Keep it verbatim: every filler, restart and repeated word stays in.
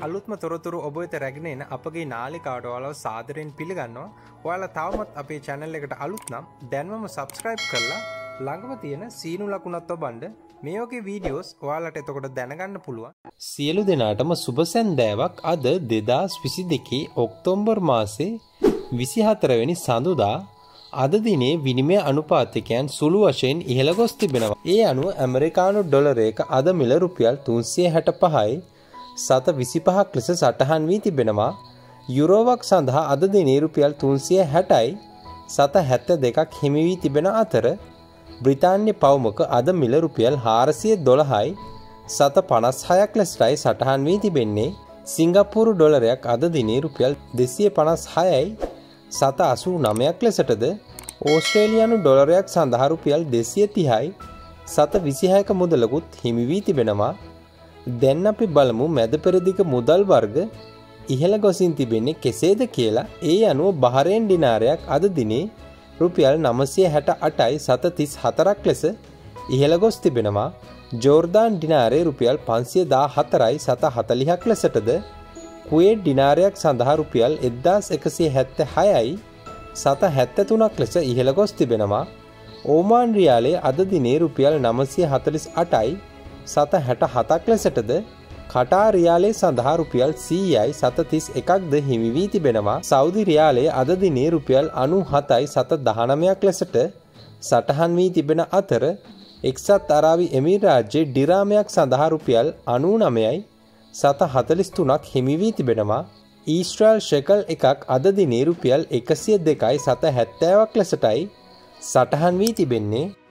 අලුත්ම තොරතුරු ඔබ වෙත රැගෙන එන අපගේ නාලිකාවට ඔයාලව සාදරයෙන් පිළිගන්නවා. ඔයාලා තවමත් අපේ channel එකට අලුත් නම් දැන්වම subscribe කරලා ළඟම තියෙන සීනු ලකුණත් ඔබන්න මේ වගේ වීඩියෝස් ඔයාලට එතකොට දැනගන්න පුළුවන්. සියලු දෙනාටම සුබ සැන්දෑවක්. අද දෙදාස් විසි දෙකේ ඔක්තෝබර් මාසේ විසිහතර වෙනි සඳුදා. අද දිනේ විනිමය අනුපාතිකයන් සුළු වශයෙන් ඉහළ ගොස් තිබෙනවා. ඒ අනුව ඇමරිකානු ඩොලරයක අද මිල රුපියල් තුන්සිය හැට පහයි සත විසිපහක් ලෙස සටහන් වී තිබෙනවා. යුරෝවක් සඳහා අද දිනේ රුපියල් තුන්සිය හැටයි සත හැත්තෑ දෙකක් හිමි වී තිබෙන අතර බ්‍රිතාන්‍ය පවුමක අද මිල රුපියල් හාරසිය දොළහයි සත පනස් හයක් ලෙසටයි සටහන් වී තිබෙන්නේ. සිංගප්පූරු ඩොලරයක් අද දිනේ රුපියල් දෙසිය පනස් හයයි සත අසූ නවයක් ලෙසටද ඕස්ට්‍රේලියානු ඩොලරයක් සඳහා රුපියල් දෙසිය තිහයි සත විසිහයක මුදලකුත් හිමි වී තිබෙනවා. දැන් අපි බලමු මැද පෙරදිග මුදල් වර්ග ඉහළ ගොසින් තිබෙන්නේ කෙසේද කියලා. ඒ අනුව බහරේන් ඩිනාරයක් අද දිනේ රුපියල් නවසිය හැට අටයි සත තිස් හතරක් ලෙස ඉහළ ගොස් තිබෙනවා. ජෝර්දාන් ඩිනාරේ රුපියල් පන්සිය දාහතරයි සත හතළිහක් ලෙසටද කුවේට් ඩිනාරයක් සඳහා රුපියල් එක්දාස් එකසිය හැත්තෑ හයයි සත හැත්තෑ තුනක් ලෙස ඉහළ ගොස් තිබෙනවා. ඕමාන් රියාලේ අද දිනේ රුපියල් නවසිය හතළිස් අටයි සත හැට හතක් ලෙසටද කටාර් රියාලේ සඳහා රුපියල් සීයයි සත තිස් එකක්ද හිමි වී තිබෙනවා. සෞදි රියාලේ අද දිනේ රුපියල් අනූහතයි සත දහනවයක් ලෙසට සටහන් වී තිබෙන අතර එක්සත් අරාබි එමිරාජ්‍යයේ ඩිරාමයක් සඳහා රුපියල් අනූනවයයි සත හතළිස් තුනක් හිමි වී තිබෙනවා. ඊශ්‍රායල් ෂෙකල් එකක් අද දිනේ රුපියල් එකසිය දෙකයි සත හැත්තෑවක් ලෙසටයි සටහන් වී තිබෙන්නේ.